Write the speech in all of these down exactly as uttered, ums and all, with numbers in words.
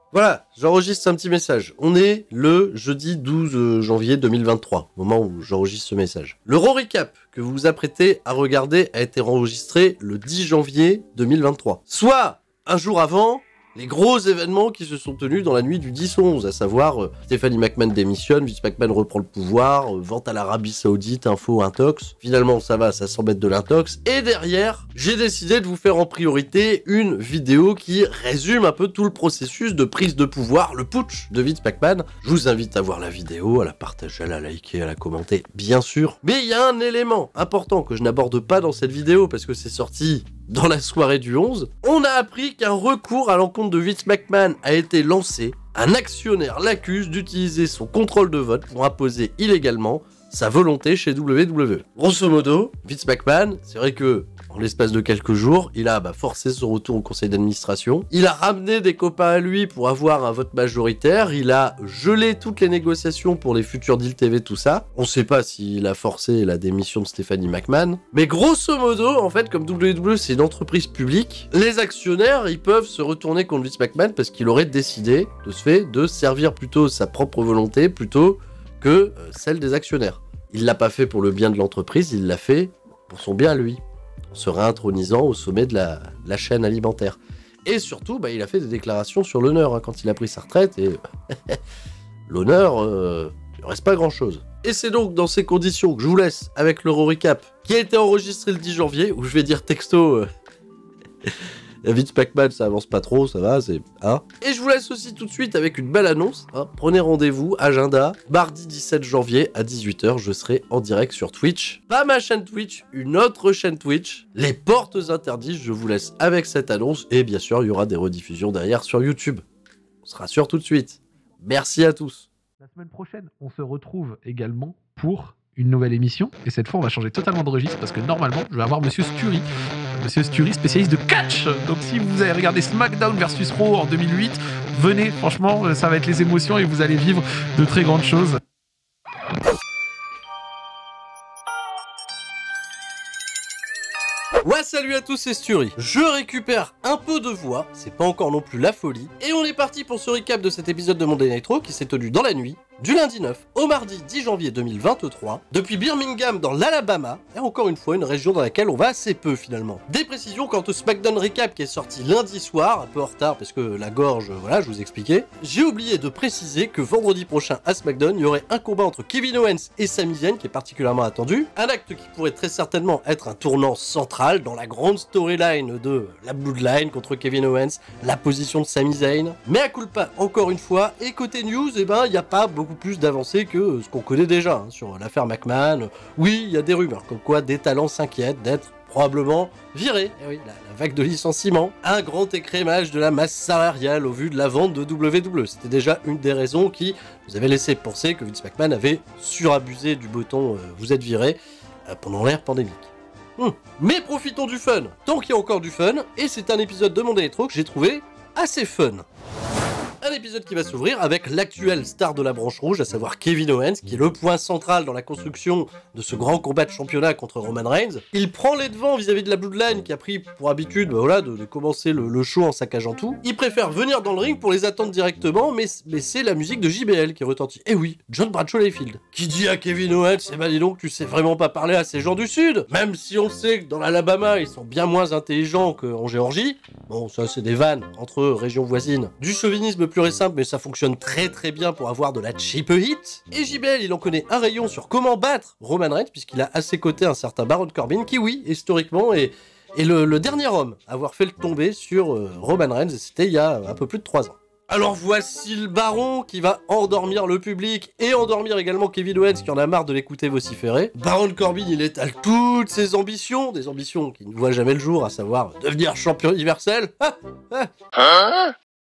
Voilà, j'enregistre un petit message. On est le jeudi douze janvier deux mille vingt-trois, au moment où j'enregistre ce message. Le Raw Recap que vous vous apprêtez à regarder a été enregistré le dix janvier deux mille vingt-trois. Soit un jour avant les gros événements qui se sont tenus dans la nuit du dix au onze, à savoir euh, Stephanie McMahon démissionne, Vince McMahon reprend le pouvoir, euh, vente à l'Arabie Saoudite, info, intox. Finalement, ça va, ça s'embête de l'intox. Et derrière, j'ai décidé de vous faire en priorité une vidéo qui résume un peu tout le processus de prise de pouvoir, le putsch de Vince McMahon. Je vous invite à voir la vidéo, à la partager, à la liker, à la commenter, bien sûr. Mais il y a un élément important que je n'aborde pas dans cette vidéo parce que c'est sorti dans la soirée du onze. On a appris qu'un recours à l'encontre de Vince McMahon a été lancé. Un actionnaire l'accuse d'utiliser son contrôle de vote pour imposer illégalement sa volonté chez W W E. Grosso modo, Vince McMahon, c'est vrai que en l'espace de quelques jours, il a bah, forcé son retour au conseil d'administration. Il a ramené des copains à lui pour avoir un vote majoritaire. Il a gelé toutes les négociations pour les futurs deals T V, tout ça. On sait pas s'il a forcé la démission de Stephanie McMahon. Mais grosso modo, en fait, comme W W E, c'est une entreprise publique, les actionnaires, ils peuvent se retourner contre Vince McMahon parce qu'il aurait décidé, de ce fait, de servir plutôt sa propre volonté plutôt que euh, celle des actionnaires. Il l'a pas fait pour le bien de l'entreprise, il l'a fait pour son bien à lui, en se réintronisant au sommet de la, de la chaîne alimentaire. Et surtout, bah, il a fait des déclarations sur l'honneur hein, quand il a pris sa retraite, et l'honneur, euh, il ne reste pas grand-chose. Et c'est donc dans ces conditions que je vous laisse avec le Raw Recap, qui a été enregistré le dix janvier, où je vais dire texto... Euh... Vince McMahon, ça avance pas trop, ça va, c'est... Hein. Et je vous laisse aussi tout de suite avec une belle annonce. Hein. Prenez rendez-vous, agenda, mardi dix-sept janvier à dix-huit heures, je serai en direct sur Twitch. Pas ma chaîne Twitch, une autre chaîne Twitch. Les portes interdites, je vous laisse avec cette annonce. Et bien sûr, il y aura des rediffusions derrière sur YouTube. On se rassure tout de suite. Merci à tous. La semaine prochaine, on se retrouve également pour une nouvelle émission. Et cette fois, on va changer totalement de registre parce que normalement, je vais avoir Monsieur Sturi. Monsieur Sturi, spécialiste de catch. Donc si vous avez regardé SmackDown versus Raw en deux mille huit, venez, franchement, ça va être les émotions et vous allez vivre de très grandes choses. Ouais, salut à tous, c'est Sturi. Je récupère un peu de voix, c'est pas encore non plus la folie. Et on est parti pour ce recap de cet épisode de Monday Night Raw qui s'est tenu dans la nuit, du lundi neuf au mardi dix janvier deux mille vingt-trois, depuis Birmingham dans l'Alabama, et encore une fois une région dans laquelle on va assez peu finalement. Des précisions quant au SmackDown Recap qui est sorti lundi soir, un peu en retard parce que la gorge, voilà, je vous expliquais. J'ai oublié de préciser que vendredi prochain à SmackDown, il y aurait un combat entre Kevin Owens et Sami Zayn qui est particulièrement attendu, un acte qui pourrait très certainement être un tournant central dans la grande storyline de la Bloodline contre Kevin Owens, la position de Sami Zayn. Mais à culpa encore une fois, et côté news, eh ben il n'y a pas beaucoup plus d'avancées que ce qu'on connaît déjà hein, sur l'affaire McMahon. Oui, il y a des rumeurs comme quoi des talents s'inquiètent d'être probablement virés. Eh oui, la, la vague de licenciements, un grand écrémage de la masse salariale au vu de la vente de W W E. C'était déjà une des raisons qui nous avait laissé penser que Vince McMahon avait surabusé du bouton euh, vous êtes viré euh, pendant l'ère pandémique. Hum. Mais profitons du fun, tant qu'il y a encore du fun, et c'est un épisode de Monday Night Raw que j'ai trouvé assez fun. Un épisode qui va s'ouvrir avec l'actuelle star de la branche rouge, à savoir Kevin Owens, qui est le point central dans la construction de ce grand combat de championnat contre Roman Reigns. Il prend les devants vis-à-vis de la Bloodline, qui a pris pour habitude bah voilà, de, de commencer le, le show en saccageant tout. Il préfère venir dans le ring pour les attendre directement, mais, mais c'est la musique de J B L qui retentit. Et oui, John Bradshaw Layfield, qui dit à Kevin Owens, eh ben dis donc, tu sais vraiment pas parler à ces gens du Sud, même si on sait que dans l'Alabama, ils sont bien moins intelligents qu'en Géorgie. Bon, ça c'est des vannes entre régions voisines. Du chauvinisme pur et simple, mais ça fonctionne très très bien pour avoir de la cheap heat. Et J B L, il en connaît un rayon sur comment battre Roman Reigns, puisqu'il a à ses côtés un certain Baron Corbin, qui oui, historiquement, est, est le, le dernier homme à avoir fait le tomber sur euh, Roman Reigns, et c'était il y a un peu plus de trois ans. Alors voici le Baron qui va endormir le public et endormir également Kevin Owens qui en a marre de l'écouter vociférer. Baron Corbin, il étale toutes ses ambitions, des ambitions qui ne voient jamais le jour, à savoir devenir champion universel. Ah, ah. Hein?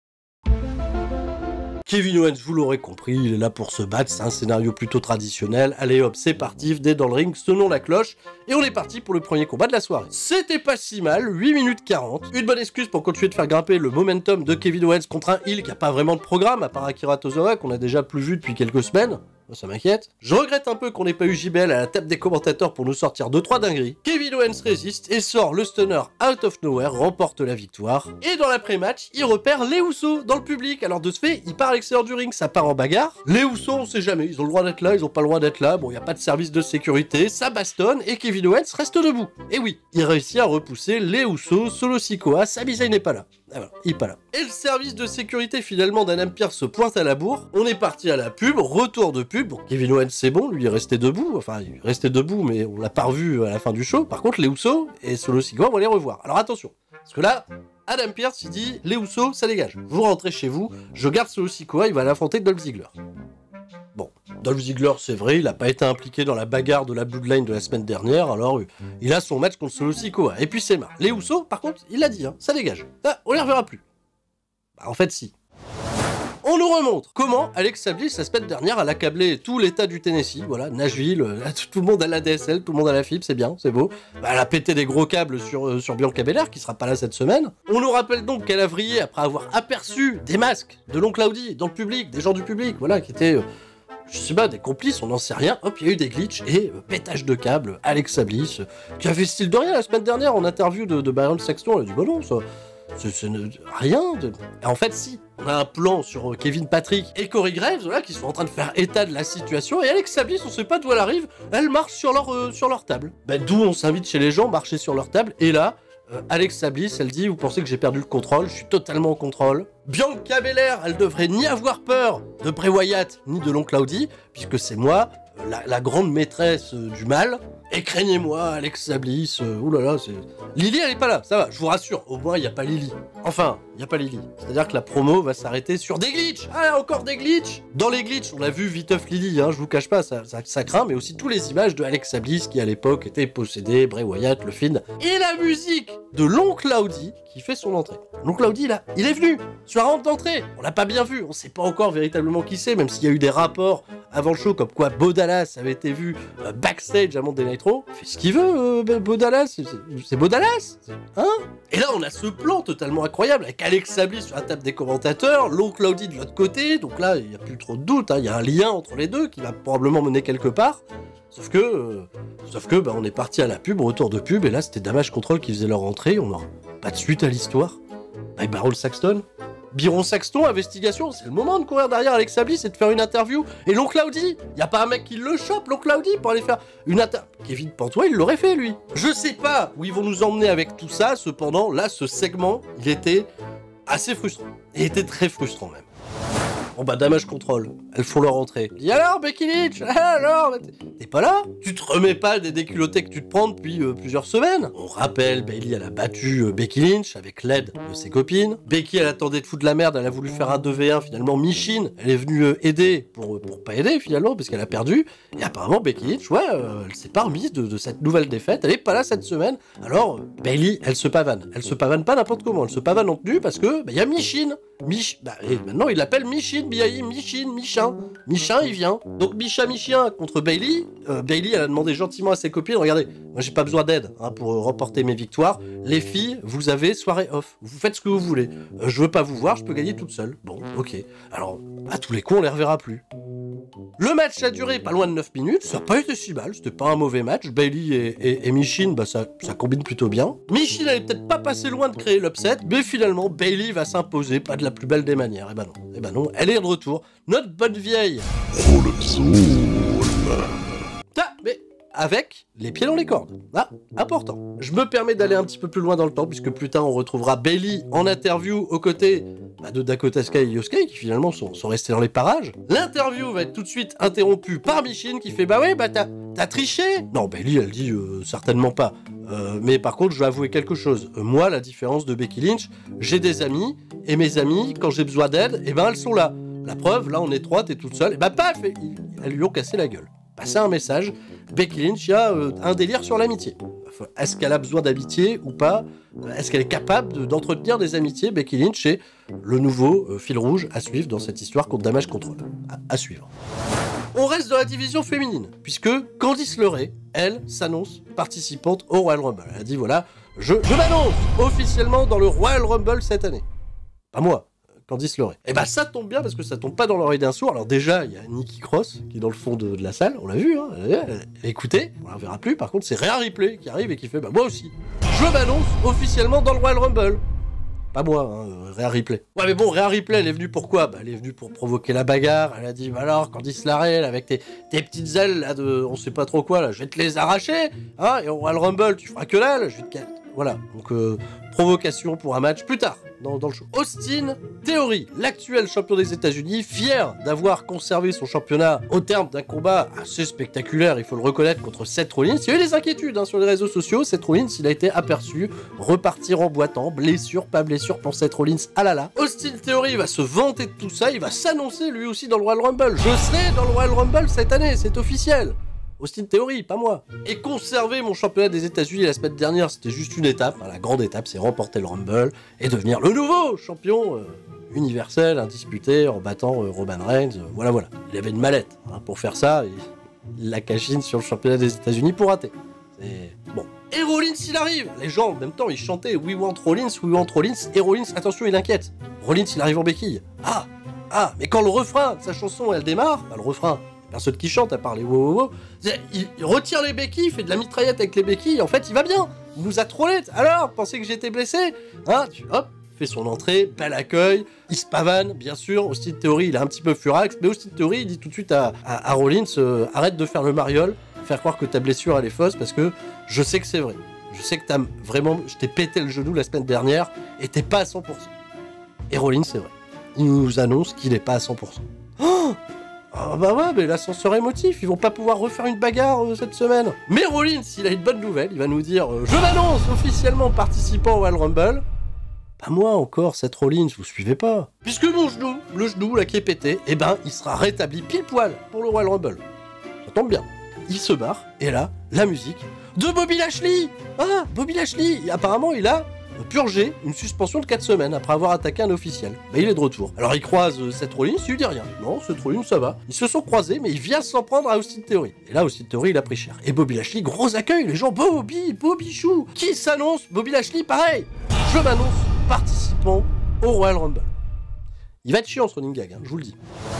Kevin Owens, vous l'aurez compris, il est là pour se battre, c'est un scénario plutôt traditionnel. Allez hop, c'est parti, venez dans le ring, sonnons la cloche, et on est parti pour le premier combat de la soirée. C'était pas si mal, huit minutes quarante, une bonne excuse pour continuer de faire grimper le momentum de Kevin Owens contre un heel qui a pas vraiment de programme, à part Akira Tozawa, qu'on a déjà plus vu depuis quelques semaines. ça m'inquiète. Je regrette un peu qu'on n'ait pas eu J B L à la table des commentateurs pour nous sortir deux trois dingueries. Kevin Owens résiste et sort le stunner out of nowhere, remporte la victoire. Et dans l'après-match, il repère les Usos dans le public. Alors de ce fait, il part à l'extérieur du ring, ça part en bagarre. Les Usos, on sait jamais, ils ont le droit d'être là, ils ont pas le droit d'être là. Bon, il n'y a pas de service de sécurité, ça bastonne et Kevin Owens reste debout. Et oui, il réussit à repousser les Usos, Solo Sikoa, Sami Zayn n'est pas là. Ah voilà, il est pas là. Et le service de sécurité finalement d'Adam Pearce se pointe à la bourre. On est parti à la pub, retour de pub. Bon, Kevin Owens c'est bon, lui il est resté debout. Enfin, il est resté debout, mais on l'a pas revu à la fin du show. Par contre, les Usos et Solo Sikoa, on va les revoir. Alors attention, parce que là, Adam Pearce il dit, les Usos, ça dégage. Vous rentrez chez vous, je garde Solo Sikoa, il va l'affronter Dolph Ziggler. Bon, Dolph Ziggler, c'est vrai, il n'a pas été impliqué dans la bagarre de la Bloodline de la semaine dernière, alors euh, il a son match contre Solo Sikoa. Et puis c'est marre. Les Usos, par contre, il l'a dit, hein, ça dégage. Ah, on les reverra plus. Bah, en fait, si. On nous remontre comment Alexa Bliss, la semaine dernière, elle a câblé tout l'état du Tennessee, voilà, Nashville, euh, tout le monde a la D S L, tout le monde a la fibre, c'est bien, c'est beau. Bah, elle a pété des gros câbles sur, euh, sur Bianca Belair, qui sera pas là cette semaine. On nous rappelle donc qu'elle a vrillé après avoir aperçu des masques de l'oncle Audi dans le public, des gens du public, voilà, qui étaient... Euh, je sais pas, des complices, on n'en sait rien, hop, il y a eu des glitches et euh, pétage de câble, Alexa Bliss, euh, qui a fait style de rien la semaine dernière en interview de, de Byron Saxton, elle a dit bah non, ça, c'est rien. De... Et en fait, si, on a un plan sur euh, Kevin Patrick et Corey Graves, voilà, qui sont en train de faire état de la situation, et Alexa Bliss, on sait pas d'où elle arrive, elle marche sur leur, euh, sur leur table. Bah, d'où on s'invite chez les gens, marcher sur leur table, et là, Euh, Alexa Bliss, elle dit, vous pensez que j'ai perdu le contrôle, je suis totalement en contrôle. Bianca Belair, elle devrait ni avoir peur de Bray Wyatt, ni de l'oncle Audi, puisque c'est moi, euh, la, la grande maîtresse euh, du mal. Et craignez-moi, Alexa Bliss, euh, oulala, c'est... Lily, elle est pas là, ça va, je vous rassure, au moins, il n'y a pas Lily. Enfin, il n'y a pas Lily. C'est-à-dire que la promo va s'arrêter sur des glitches. Ah, encore des glitches. Dans les glitches, on a vu viteuf Lily, hein, je vous cache pas, ça, ça, ça craint, mais aussi tous les images de Alexa Bliss, qui à l'époque était possédée, Bray Wyatt, le Fiend, et la musique de l'oncle Audi, qui fait son entrée. L'oncle Audi, là, il est venu sur la rampe d'entrée. On l'a pas bien vu, on sait pas encore véritablement qui c'est, même s'il y a eu des rapports avant le show, comme quoi Bo Dallas avait été vu euh, backstage à Monday Night Raw. Fait ce qu'il veut, euh, Bo Dallas, c'est Bo Dallas, hein? Et là, on a ce plan totalement incroyable, avec Alexa Bliss sur la table des commentateurs, l'oncle Audi de l'autre côté, donc là, il n'y a plus trop de doute, hein, il y a un lien entre les deux qui va probablement mener quelque part. Sauf que, euh, sauf que bah, on est parti à la pub, retour de pub, et là c'était Damage Control qui faisait leur entrée, on n'aura pas de suite à l'histoire. Avec Byron Saxton. Byron Saxton, investigation, c'est le moment de courir derrière Alexa Bliss et de faire une interview. Et l'oncle Audi, y a pas un mec qui le chope, l'oncle Audi, pour aller faire une interview. Kevin Pantois, il l'aurait fait lui. Je sais pas où ils vont nous emmener avec tout ça, cependant, là, ce segment, il était assez frustrant. Il était très frustrant même. Bon bah, Damage Control, elles font leur entrée. Dis alors, Becky Lynch, alors, t'es pas là? Tu te remets pas des déculottés que tu te prends depuis euh, plusieurs semaines? On rappelle, Bayley, elle a battu euh, Becky Lynch avec l'aide de ses copines. Becky, elle attendait de foutre de la merde, elle a voulu faire un deux v un, finalement, Michin, elle est venue euh, aider pour, euh, pour pas aider, finalement, parce qu'elle a perdu. Et apparemment, Becky Lynch, ouais, euh, elle s'est pas remise de, de cette nouvelle défaite, elle est pas là cette semaine. Alors, euh, Bayley, elle se pavane. Elle se pavane pas n'importe comment, elle se pavane en tenue parce que, bah, y a Michin. Mich... Bah, et maintenant, il l'appelle Michin, B I Michin, Michin. Michin, il vient. Donc, Micha Michien contre Bayley. Euh, Bayley, elle a demandé gentiment à ses copines, regardez, moi j'ai pas besoin d'aide hein, pour euh, remporter mes victoires. Les filles, vous avez soirée off. Vous faites ce que vous voulez. Euh, je veux pas vous voir, je peux gagner toute seule. Bon, ok. Alors, à tous les coups, on les reverra plus. Le match a duré pas loin de neuf minutes, ça n'a pas été si mal, c'était pas un mauvais match. Bayley et, et, et Michin, bah ça, ça combine plutôt bien. Michin n'allait peut-être pas passer loin de créer l'upset, mais finalement Bayley va s'imposer, pas de la plus belle des manières. Et bah non, et bah non, elle est de retour. Notre bonne vieille. Oh le soul. Ah, mais avec les pieds dans les cordes. Ah, important. Je me permets d'aller un petit peu plus loin dans le temps, puisque plus tard on retrouvera Bayley en interview aux côtés bah, de Dakota Sky et Io Sky, qui finalement sont, sont restés dans les parages. L'interview va être tout de suite interrompue par Michin, qui fait « Bah ouais, bah t'as triché ?» Non, Bayley, elle dit euh, « Certainement pas. Euh, mais par contre, je vais avouer quelque chose. Euh, moi, la différence de Becky Lynch, j'ai des amis, et mes amis, quand j'ai besoin d'aide, eh ben elles sont là. La preuve, là on est trois, t'es toute seule, et bah paf, et, elles lui ont cassé la gueule. » Passer un message, Becky Lynch, il y a euh, un délire sur l'amitié. Est-ce qu'elle a besoin d'amitié ou pas? Est-ce qu'elle est capable d'entretenir de, des amitiés? Becky Lynch est le nouveau euh, fil rouge à suivre dans cette histoire contre Damage Control. À, à suivre. On reste dans la division féminine, puisque Candice LeRae, elle, s'annonce participante au Royal Rumble. Elle a dit voilà, je, je m'annonce officiellement dans le Royal Rumble cette année. Pas moi. Candice LeRae. Et bah ça tombe bien parce que ça tombe pas dans l'oreille d'un sourd. Alors déjà, il y a Nikki Cross qui est dans le fond de, de la salle, on l'a vu, hein. Écoutez, on la verra plus. Par contre, c'est Rhea Ripley qui arrive et qui fait bah moi aussi. Je m'annonce officiellement dans le Royal Rumble. Pas moi, hein, Rhea Ripley. Ouais, mais bon, Rhea Ripley, elle est venue pourquoi? Bah, elle est venue pour provoquer la bagarre. Elle a dit, bah alors, Candice LeRae, avec tes, tes petites ailes, là, de on sait pas trop quoi, là, je vais te les arracher, hein, et au Royal Rumble, tu feras que dalle, je vais te... Voilà, donc, euh, provocation pour un match plus tard, dans, dans le show. Austin Theory, l'actuel champion des États-Unis, fier d'avoir conservé son championnat au terme d'un combat assez spectaculaire, il faut le reconnaître, contre Seth Rollins. Il y a eu des inquiétudes hein, sur les réseaux sociaux. Seth Rollins, il a été aperçu repartir en boitant, blessure, pas blessure pour Seth Rollins, ah là là. Austin Theory va se vanter de tout ça, il va s'annoncer lui aussi dans le Royal Rumble. Je serai dans le Royal Rumble cette année, c'est officiel. Austin Theory, pas moi. Et conserver mon championnat des États-Unis la semaine dernière, c'était juste une étape. Enfin, la grande étape, c'est remporter le Rumble et devenir le nouveau champion euh, universel, indisputé, en battant euh, Roman Reigns. Euh, voilà, voilà. Il avait une mallette hein, pour faire ça. Et il la cachine sur le championnat des États-Unis pour rater. C'est bon. Et Rollins, il arrive. Les gens, en même temps, ils chantaient We want Rollins, we want Rollins. Et Rollins, attention, il inquiète. Rollins, il arrive en béquille. Ah, ah, mais quand le refrain de sa chanson, elle démarre, bah, le refrain. Personne qui chante à part les wow wow wow. Il, il retire les béquilles, il fait de la mitraillette avec les béquilles, en fait il va bien. Il nous a trollé. Alors, pensez que j'étais blessé? Hein, tu, hop, fait son entrée, bel accueil, il se pavane, bien sûr. Austin Theory, il est un petit peu furax, mais Austin Theory, il dit tout de suite à, à, à Rollins, euh, arrête de faire le mariole, faire croire que ta blessure elle est fausse, parce que je sais que c'est vrai. Je sais que t'as vraiment, je t'ai pété le genou la semaine dernière, et t'es pas à cent pour cent. Et Rollins, c'est vrai. Il nous annonce qu'il est pas à cent pour cent. Oh! Ah bah ouais, mais l'ascenseur émotif, ils vont pas pouvoir refaire une bagarre euh, cette semaine. Mais Rollins, il a une bonne nouvelle, il va nous dire euh, je m'annonce officiellement participant au Royal Rumble. Pas moi encore, cette Rollins, vous suivez pas. Puisque mon genou, le genou là qui est pété, eh ben il sera rétabli pile poil pour le Royal Rumble. Ça tombe bien. Il se barre, et là, la musique de Bobby Lashley. Ah, Bobby Lashley, apparemment il a purgé une suspension de quatre semaines après avoir attaqué un officiel. Bah, il est de retour. Alors il croise euh, Seth Rollins, il lui dit rien. Non, Seth Rollins, ça va. Ils se sont croisés, mais il vient s'en prendre à Austin Theory. Et là, Austin Theory, il a pris cher. Et Bobby Lashley, gros accueil, les gens, Bobby, Bobby Chou. Qui s'annonce? Bobby Lashley, pareil. Je m'annonce participant au Royal Rumble. Il va être chiant ce running gag, hein, je vous le dis.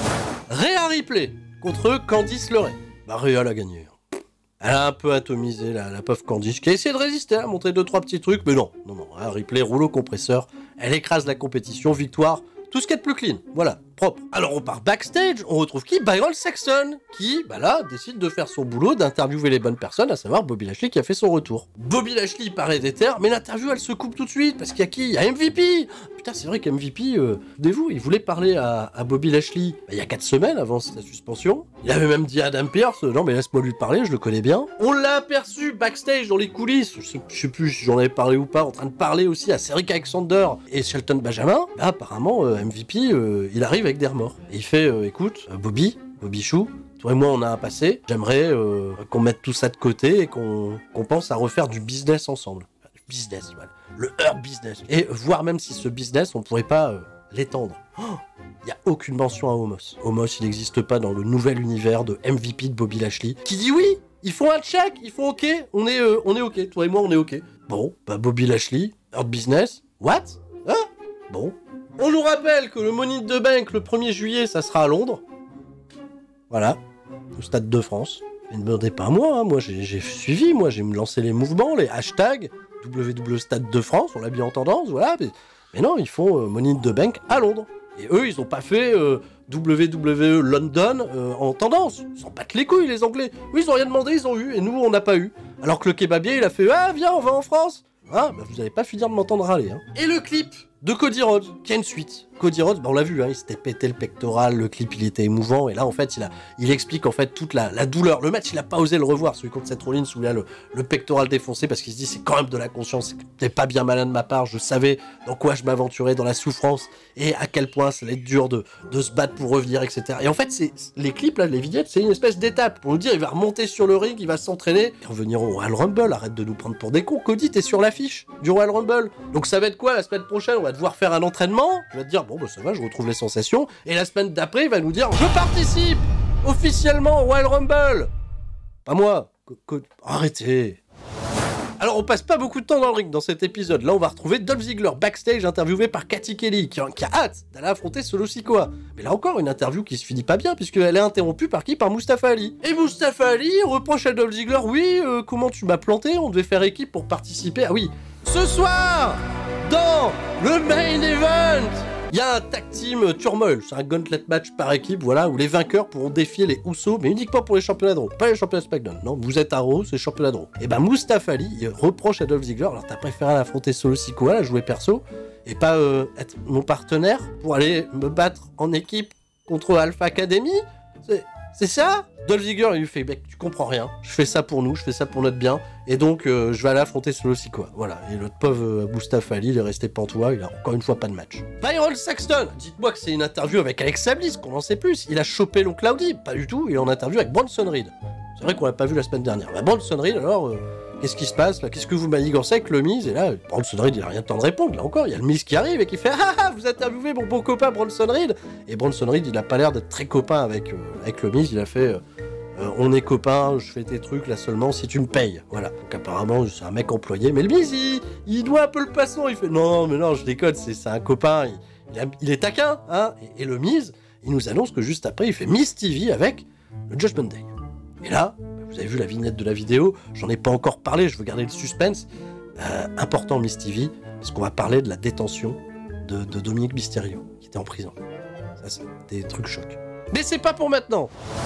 Rhea Ripley contre Candice LeRae. Bah, Rhea l'a gagné. Elle a un peu atomisé la, la pauvre Candice, qui a essayé de résister, à montrer deux trois petits trucs, mais non, non, non, hein, Ripley, rouleau compresseur, elle écrase la compétition, victoire, tout ce qu'il y a de plus clean, voilà, propre. Alors on part backstage, on retrouve qui? Byron Saxton, qui, bah là, décide de faire son boulot, d'interviewer les bonnes personnes, à savoir Bobby Lashley qui a fait son retour. Bobby Lashley paraît déter, mais l'interview elle se coupe tout de suite, parce qu'il y a qui? Il y a M V P. Putain, c'est vrai qu'M V P, euh, souvenez-vous, il voulait parler à, à Bobby Lashley bah, il y a quatre semaines avant sa suspension. Il avait même dit à Adam Pearce, non mais laisse-moi lui parler, je le connais bien. On l'a aperçu backstage dans les coulisses, je sais, je sais plus si j'en avais parlé ou pas, en train de parler aussi à Cedric Alexander et Shelton Benjamin. Bah, apparemment, euh, M V P, euh, il arrive avec des remords. Et il fait, euh, écoute, euh, Bobby, Bobby Chou, toi et moi on a un passé, j'aimerais euh, qu'on mette tout ça de côté et qu'on qu'on pense à refaire du business ensemble. Du business, voilà. Le Hurt Business. Et voire même si ce business, on pourrait pas euh, l'étendre. Il oh, n'y a aucune mention à Omos. Omos, il n'existe pas dans le nouvel univers de M V P de Bobby Lashley, qui dit oui, ils font un check, ils font ok, on est, euh, on est ok, toi et moi on est ok. Bon, bah Bobby Lashley, Hurt Business, what? Hein? Bon. On nous rappelle que le Money in the Bank, le premier juillet, ça sera à Londres. Voilà, au Stade de France. Et ne me demandez pas à moi, hein. Moi j'ai suivi, moi j'ai lancé les mouvements, les hashtags, W W Stade de France, on l'a bien en tendance, voilà. Mais, mais non, ils font euh, Money in the Bank à Londres. Et eux, ils ont pas fait euh, W W E London euh, en tendance. Ils s'en battent les couilles, les Anglais. Oui, ils ont rien demandé, ils ont eu, et nous, on n'a pas eu. Alors que le kebabier, il a fait « Ah, viens, on va en France !» Ah, bah vous allez pas finir de m'entendre râler, hein. Et le clip de Cody Rhodes, qui a une suite. Cody Rhodes, bah on l'a vu, hein, il s'était pété le pectoral, le clip il était émouvant, et là en fait il, a, il explique en fait toute la, la douleur. Le match il a pas osé le revoir, celui contre Seth Rollins où il a le, le pectoral défoncé, parce qu'il se dit c'est quand même de la conscience, c'était pas bien malin de ma part, je savais dans quoi je m'aventurais, dans la souffrance, et à quel point ça allait être dur de, de se battre pour revenir, et cetera. Et en fait c'est les clips là, les vignettes, c'est une espèce d'étape, pour nous dire il va remonter sur le ring, il va s'entraîner, et revenir au Royal Rumble, arrête de nous prendre pour des cons, Cody t'es sur l'affiche du Royal Rumble. Donc ça va être quoi la semaine prochaine? On va devoir faire un entraînement, je vais te dire bon bah ça va, je retrouve les sensations, et la semaine d'après il va nous dire je participe officiellement au Royal Rumble. Pas moi. Co co Arrêtez. Alors on passe pas beaucoup de temps dans le ring dans cet épisode. Là on va retrouver Dolph Ziggler backstage interviewé par Cathy Kelly qui a, qui a hâte d'aller affronter Solo Sikoa. Mais là encore une interview qui se finit pas bien puisqu'elle est interrompue par qui? Par Mustafa Ali. Et Mustafa Ali reproche à Dolph Ziggler, oui, euh, comment tu m'as planté? On devait faire équipe pour participer. Ah oui, ce soir, dans le main event, il y a un tag team turmoil, c'est un gauntlet match par équipe, voilà, où les vainqueurs pourront défier les Usos, mais uniquement pour les championnats de Raw, pas les championnats SmackDown. Non, vous êtes à Raw, c'est championnat de Raw. Et ben Mustafa Ali il reproche à Dolph Ziggler, alors t'as préféré affronter Solo Sikoa, la jouer perso, et pas euh, être mon partenaire pour aller me battre en équipe contre Alpha Academy? C'est ça? Dolph Ziggler, il lui fait, mec, tu comprends rien, je fais ça pour nous, je fais ça pour notre bien, et donc euh, je vais aller affronter Solo Sikoa. Voilà, et le pauvre euh, Mustafa Ali, il est resté pantois, il a encore une fois pas de match. Byron Saxton, dites-moi que c'est une interview avec Alexa Bliss, qu'on en sait plus, il a chopé l'oncle Claudie, pas du tout, il est en interview avec Bronson Reed. C'est vrai qu'on l'a pas vu la semaine dernière. Bah, Bronson Reed, alors, euh, qu'est-ce qui se passe là? Qu'est-ce que vous manigancez avec le Miz? Et là, Bronson Reed, il a rien de temps de répondre, là encore, il y a le Miz qui arrive et qui fait « Ah ah, vous interviewez mon bon copain Bronson Reed !» Et Bronson Reed, il a pas l'air d'être très copain avec, euh, avec le Miz, il a fait... Euh, Euh, on est copains, je fais tes trucs là seulement si tu me payes. Voilà. Donc apparemment, c'est un mec employé. Mais le Miz, il, il doit un peu le poisson. Il fait non, mais non, je déconne, c'est un copain. Il, il, a, il est taquin. Hein et, et le Miz, il nous annonce que juste après, il fait Miz T V avec le Judgment Day. Et là, vous avez vu la vignette de la vidéo. J'en ai pas encore parlé, je veux garder le suspense. Euh, important, Miz T V, parce qu'on va parler de la détention de, de Dominic Mysterio, qui était en prison. Ça, c'est des trucs chocs. Mais c'est pas pour maintenant.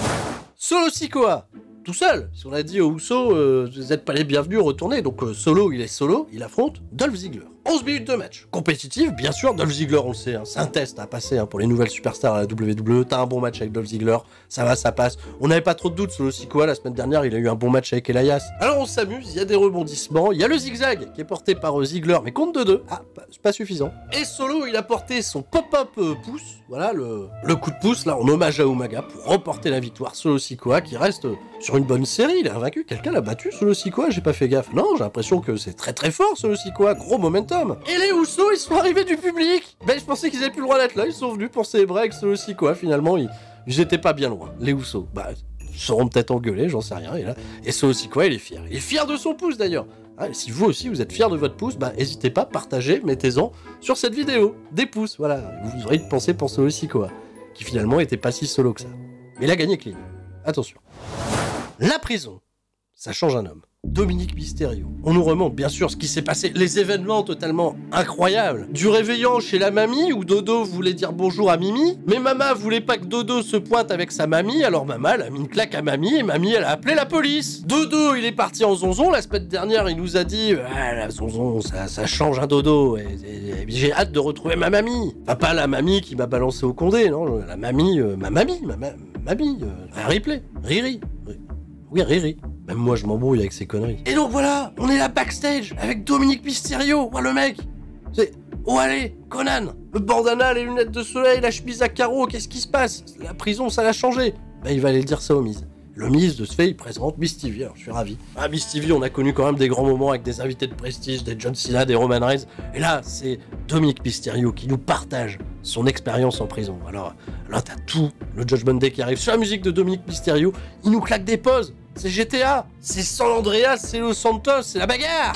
Solo Sikoa, tout seul. Si on a dit aux Usos, euh, vous n'êtes pas les bienvenus, retournez. Donc euh, Solo, il est solo, il affronte Dolph Ziggler. onze minutes de match. Compétitif, bien sûr, Dolph Ziggler, on le sait, hein, c'est un test à passer hein, pour les nouvelles superstars à la W W E. T'as un bon match avec Dolph Ziggler, ça va, ça passe. On n'avait pas trop de doutes, Solo Sikoa, la semaine dernière, il a eu un bon match avec Elias. Alors on s'amuse, il y a des rebondissements, il y a le zigzag qui est porté par euh, Ziggler, mais contre deux deux. Ah, c'est pas suffisant. Et Solo, il a porté son pop-up euh, pouce, voilà, le, le coup de pouce, là, en hommage à Umaga, pour remporter la victoire. Solo Sikoa, qui reste euh, sur une bonne série, il a vaincu. Quelqu'un l'a battu, Solo Sikoa, j'ai pas fait gaffe. Non, j'ai l'impression que c'est très très fort, Solo Sikoa, gros momentum. Et les Usos, ils sont arrivés du public. Ben, je pensais qu'ils avaient plus le droit d'être là, ils sont venus pour célébrer avec Solo Sikoa, finalement, ils, ils étaient pas bien loin, les Usos. Bah, ils seront peut-être engueulés, j'en sais rien, et là, et Solo Sikoa, il est fier. Il est fier de son pouce, d'ailleurs. Ah, si vous aussi, vous êtes fier de votre pouce, bah, n'hésitez pas, partagez, mettez-en sur cette vidéo. Des pouces, voilà, vous aurez de penser pour Solo Sikoa, qui finalement était pas si solo que ça. Mais il a gagné clean. Attention. La prison, ça change un homme. Dominic Mysterio. On nous remonte bien sûr ce qui s'est passé, les événements totalement incroyables. Du réveillon chez la mamie où Dodo voulait dire bonjour à Mimi, mais Mama voulait pas que Dodo se pointe avec sa mamie, alors Mama elle a mis une claque à Mamie et Mamie elle a appelé la police. Dodo il est parti en zonzon, la semaine dernière il nous a dit ah, la zonzon ça, ça change un Dodo, et, et, et j'ai hâte de retrouver ma mamie. Enfin pas la mamie qui m'a balancé au Condé, non, la mamie, euh, ma mamie, ma, ma mamie, euh, replay, Riri. Oui, Riri. Même moi, je m'embrouille avec ces conneries. Et donc voilà, on est là backstage avec Dominic Mysterio. Oh, le mec, c'est... Oh, allez, Conan, le bandana, les lunettes de soleil, la chemise à carreaux, qu'est-ce qui se passe? La prison, ça l'a changé. Ben, il va aller dire ça au Miz. Le Miz, de ce fait, il présente Miz T V. Alors, je suis ravi. Ah, Miz T V, on a connu quand même des grands moments avec des invités de prestige, des John Cena, des Roman Reigns. Et là, c'est Dominic Mysterio qui nous partage son expérience en prison. Alors, là, t'as tout le Judgment Day qui arrive sur la musique de Dominic Mysterio. Il nous claque des pauses. C'est G T A, c'est San Andreas, c'est Los Santos, c'est la bagarre.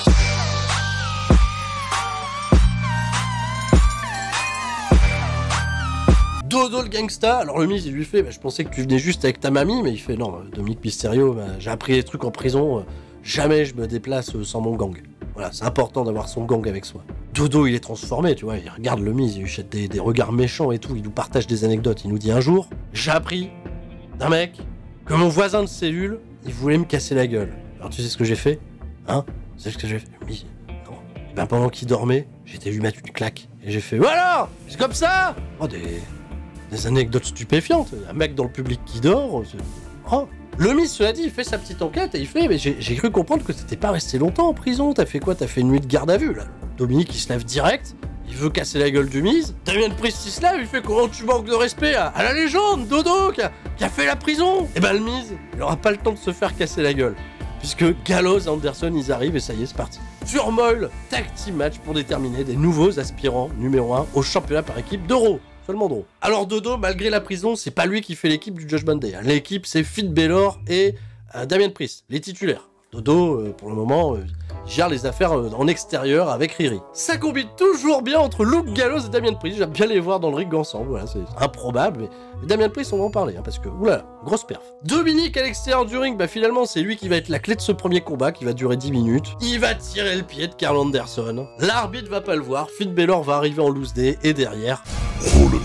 Dodo le gangsta, alors le Miz il lui fait bah, je pensais que tu venais juste avec ta mamie, mais il fait non, Dominic Mysterio, bah, j'ai appris des trucs en prison, euh, jamais je me déplace euh, sans mon gang. Voilà, c'est important d'avoir son gang avec soi. Dodo il est transformé, tu vois, il regarde le Miz, il lui jette des, des regards méchants et tout, il nous partage des anecdotes, il nous dit un jour, j'ai appris d'un mec que mon voisin de cellule, il voulait me casser la gueule. Alors tu sais ce que j'ai fait? Hein? Tu sais ce que j'ai fait? Oui. Non. Et ben pendant qu'il dormait, j'ai été lui mettre une claque. Et j'ai fait, voilà! C'est comme ça! Oh, des... des anecdotes stupéfiantes. Un mec dans le public qui dort. Oh. Le Miz, cela dit, il fait sa petite enquête et il fait, mais j'ai cru comprendre que t'étais pas resté longtemps en prison. T'as fait quoi? T'as fait une nuit de garde à vue, là. Dominique, il se lève direct. Il veut casser la gueule du Miz. Damien Priest, il se lève, il fait comment tu manques de respect à, à la légende, Dodo, qui a, qui a fait la prison. Et ben le Miz, il aura pas le temps de se faire casser la gueule. Puisque Gallows et Anderson, ils arrivent et ça y est, c'est parti. Turmoil, tag team match pour déterminer des nouveaux aspirants numéro un au championnat par équipe d'Euro. Seulement Draw. Alors Dodo, malgré la prison, c'est pas lui qui fait l'équipe du Judgment Day. L'équipe, c'est Finn Balor et euh, Damien Priest, les titulaires. Dodo, euh, pour le moment, euh, gère les affaires euh, en extérieur avec Riri. Ça combine toujours bien entre Luke Gallows et Damien Priest. J'aime bien les voir dans le ring ensemble. Voilà, c'est improbable, mais, mais Damien Priest, on va en parler, hein, parce que, oula, grosse perf. Dominique à l'extérieur du ring, bah finalement, c'est lui qui va être la clé de ce premier combat qui va durer dix minutes. Il va tirer le pied de Karl Anderson. L'arbitre va pas le voir. Finn Balor va arriver en loose day et derrière. Oh le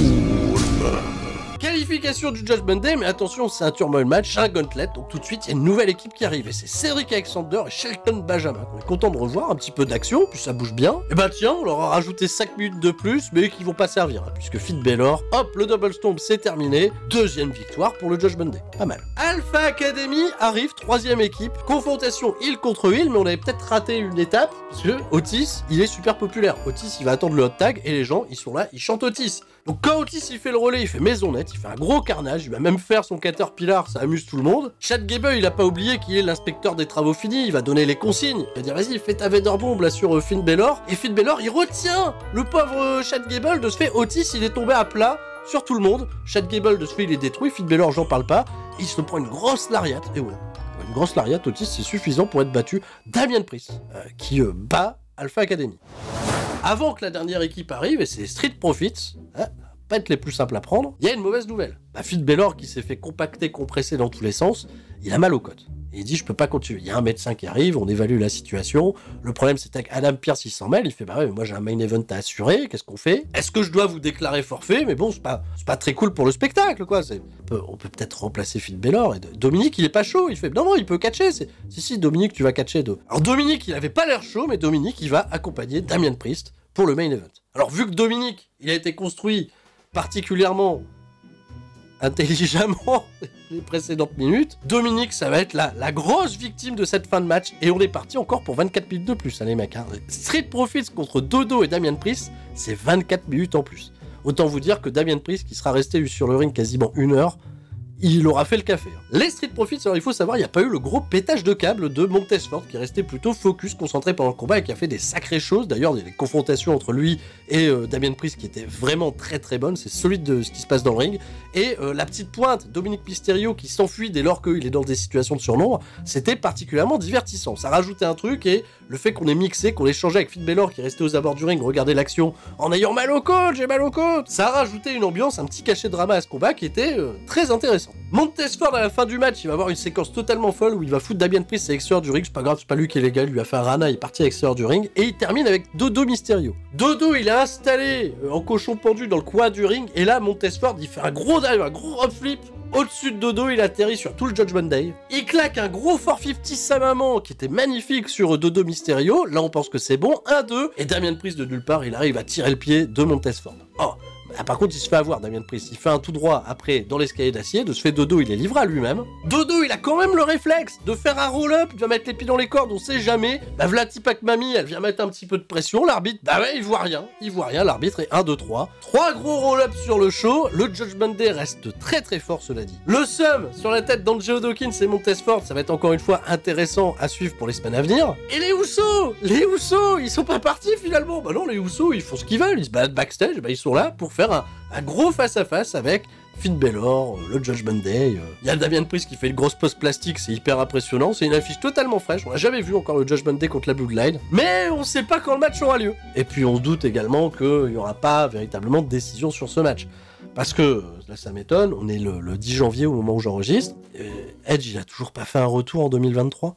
qualification du Judgment Day, mais attention, c'est un turmoil match, un gauntlet, donc tout de suite, il y a une nouvelle équipe qui arrive, et c'est Cedric Alexander et Shelton Benjamin. On est content de revoir, un petit peu d'action, puis ça bouge bien. Et bah tiens, on leur a rajouté cinq minutes de plus, mais qui vont pas servir, hein, puisque Finn Balor, hop, le Double Stomp, c'est terminé, deuxième victoire pour le Judgment Day. Pas mal. Alpha Academy arrive, troisième équipe, confrontation heel contre heel, mais on avait peut-être raté une étape, parce que Otis, il est super populaire. Otis, il va attendre le hot tag, et les gens, ils sont là, ils chantent Otis. Donc quand Otis il fait le relais, il fait maison nette, il fait un gros carnage, il va même faire son Caterpillar, ça amuse tout le monde. Chad Gable, il a pas oublié qu'il est l'inspecteur des travaux finis, il va donner les consignes. Il va dire vas-y, fais ta Vader Bomb là sur euh, Finn Balor. Et Finn Balor, il retient le pauvre euh, Chad Gable de se faire. Otis, il est tombé à plat sur tout le monde. Chad Gable de se fait, il est détruit. Finn Balor, j'en parle pas. Il se prend une grosse lariat. Et ouais, une grosse lariat, Otis, c'est suffisant pour être battu. Damien Priest, euh, qui euh, bat Alpha Academy. Avant que la dernière équipe arrive, et c'est Street Profits, hein, pas être les plus simples à prendre, il y a une mauvaise nouvelle. Bah, Finn Balor qui s'est fait compacter, compresser dans tous les sens, il a mal aux côtes. Et il dit je peux pas continuer. Il y a un médecin qui arrive, on évalue la situation. Le problème c'est que Adam Pearce il s'en mêle, il fait bah ouais mais moi j'ai un main event à assurer, qu'est-ce qu'on fait? Est-ce que je dois vous déclarer forfait? Mais bon c'est pas, c'est pas très cool pour le spectacle quoi. On peut, on peut peut-être remplacer Finn Balor. Et Dominique il est pas chaud, il fait non non il peut catcher. Si si Dominique tu vas catcher. De... Alors Dominique il avait pas l'air chaud, mais Dominique il va accompagner Damien Priest pour le main event. Alors vu que Dominique il a été construit particulièrement intelligemment les précédentes minutes, Dominique ça va être la, la grosse victime de cette fin de match et on est parti encore pour vingt-quatre minutes de plus hein, les mecs. Hein. Street Profits contre Dodo et Damien Priest, c'est vingt-quatre minutes en plus. Autant vous dire que Damien Priest qui sera resté sur le ring quasiment une heure, il aura fait le café. Les Street Profits, alors il faut savoir, il n'y a pas eu le gros pétage de câble de Montez-Ford qui est resté plutôt focus, concentré pendant le combat et qui a fait des sacrées choses. D'ailleurs, il y a des confrontations entre lui et euh, Damien Priest qui étaient vraiment très très bonnes. C'est solide de ce qui se passe dans le ring. Et euh, la petite pointe, Dominic Mysterio qui s'enfuit dès lors qu'il est dans des situations de surnombre, c'était particulièrement divertissant. Ça rajoutait un truc et le fait qu'on ait mixé, qu'on ait changé avec Finn Balor qui est resté aux abords du ring, regarder l'action en ayant mal au côte, j'ai mal au côte, ça a rajouté une ambiance, un petit cachet de drama à ce combat qui était euh, très intéressant. Montez-Ford à la fin du match, il va avoir une séquence totalement folle où il va foutre Damien Priest à l'extérieur du ring, c'est pas grave, c'est pas lui qui est légal, il lui a fait un rana, il est parti à l'extérieur du ring, et il termine avec Dodo Mysterio. Dodo, il est installé euh, en cochon pendu dans le coin du ring, et là, Montez-Ford, il fait un gros dive, un gros hop flip, au-dessus de Dodo, il atterrit sur tout le Judgment Day. Il claque un gros four cinquante sa maman qui était magnifique sur Dodo Mysterio, là on pense que c'est bon, un deux, et Damien Priest de nulle part, il arrive à tirer le pied de Montez-Ford. Oh, ah, par contre, il se fait avoir, Damien Priest. Il fait un tout droit après dans l'escalier d'acier. De se fait Dodo, il est livré à lui-même. Dodo, il a quand même le réflexe de faire un roll-up. Il va mettre les pieds dans les cordes, on sait jamais. Bah, Vlatipak Mami, elle vient mettre un petit peu de pression. L'arbitre, bah ouais, il voit rien. Il voit rien. L'arbitre est un, deux, trois. Trois gros roll-up sur le show. Le Judgment Day reste très très fort, cela dit. Le sum sur la tête d'Angelo Dawkins et Montez-Ford, ça va être encore une fois intéressant à suivre pour les semaines à venir. Et les Usos, les Usos, ils sont pas partis finalement. Bah non, les Usos, ils font ce qu'ils veulent. Ils se baladent backstage. Bah, ils sont là pour faire un, un gros face-à-face avec Finn Balor, le Judgment Day. Il y a Damien Priest qui fait une grosse pose plastique, c'est hyper impressionnant. C'est une affiche totalement fraîche. On n'a jamais vu encore le Judgment Day contre la Bloodline. Mais on sait pas quand le match aura lieu. Et puis on doute également qu'il n'y aura pas véritablement de décision sur ce match. Parce que, là ça m'étonne, on est le, le dix janvier au moment où j'enregistre. Edge, il a toujours pas fait un retour en deux mille vingt-trois.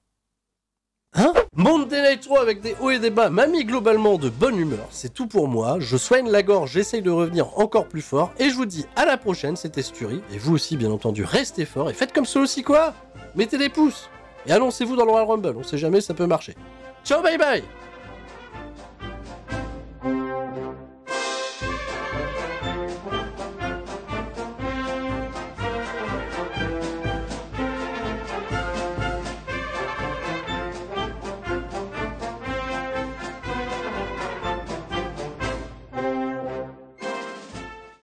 Hein? Monday Night Raw avec des hauts et des bas m'a mis globalement de bonne humeur, c'est tout pour moi, je soigne la gorge, j'essaye de revenir encore plus fort, et je vous dis à la prochaine, c'était Sturi, et vous aussi bien entendu, restez forts, et faites comme ceux aussi quoi, mettez des pouces, et annoncez-vous dans le Royal Rumble, on sait jamais, ça peut marcher. Ciao, bye bye.